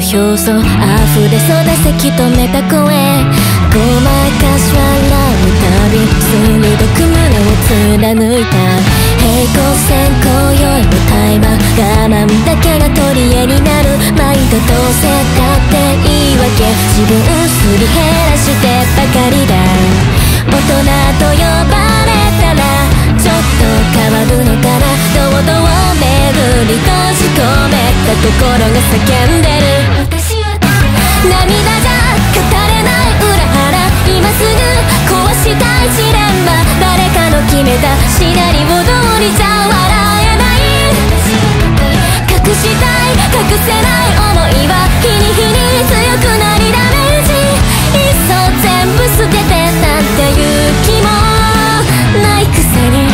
表層溢れそうなせき止めた声、ごまかし笑うたび鋭く胸を貫いた平行線今宵も対話我慢だけが取り柄になる毎度どうせだって言い訳自分すり減らしてばかりだ大人と呼ばれたらちょっと変わるのかな堂々巡り閉じ込めた心が叫んでる私は涙じゃ語れない裏腹今すぐ壊したいジレンマ誰かの決めたシナリオ通りじゃ笑えない隠したい隠せない想いは日に日に強くなりダメージいっそ全部捨ててなんていう気もないくせに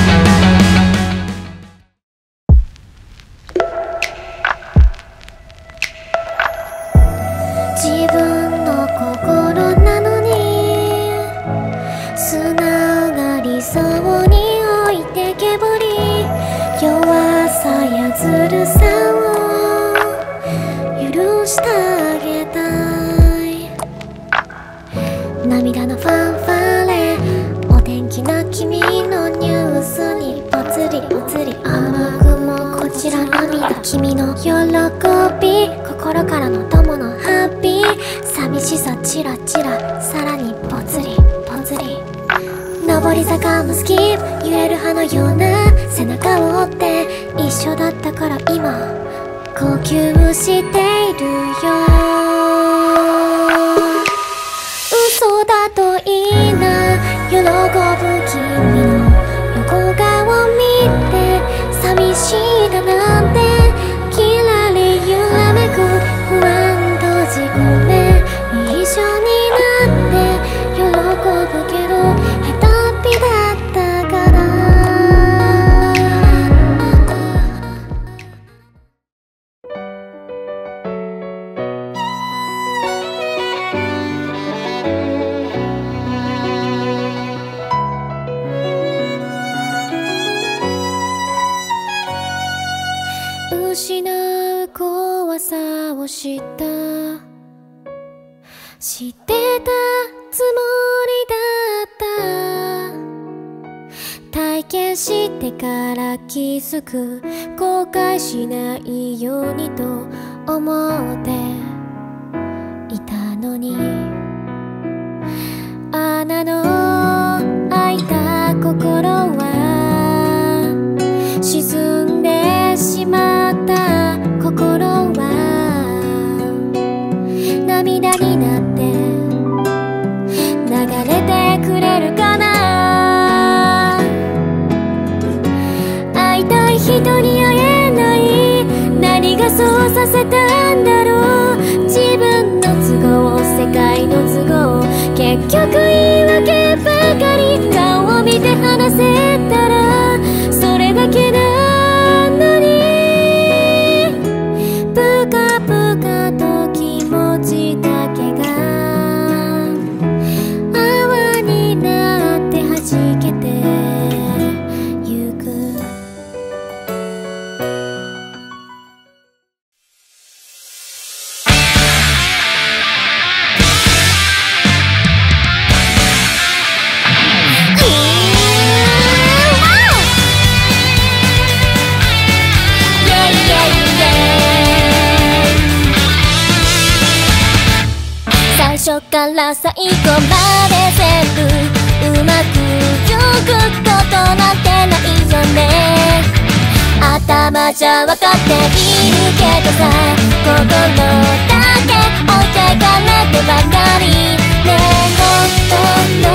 自分の心なのに砂がりそうに置いてけぼり弱さやずるさを許してあげたい涙のファンファーレお天気な君のニュースにぽつりぽつり甘くもこちら涙君の喜び心からの友のハッピー寂しさチラチラさらにぽつりぽつり上り坂もスキップ揺れる葉のような背中を追って一緒だったから今呼吸しているよ嘘だといいな喜ぶ君の横顔見て寂しいだなんてきらり揺らめく不安閉じ込め一緒になって喜ぶけど下手っぴだったから失う怖さを知ってたつもりだった体験してから気づく後悔しないようにと思っていたのに穴の開いた心は沈んでしまった心は涙になって流れてくれるかな会いたい人に会えない何がそうさせたんだろう自分の都合世界の都合結局言い訳ばかり顔を見て話せたらそれだけなのにぷかぷかと気持ちだけが泡になって弾けてゆく最初から最後まで全部うまくよくことなんてないよね頭じゃわかっているけどさ心だけ置いてかなくばかりねえ本当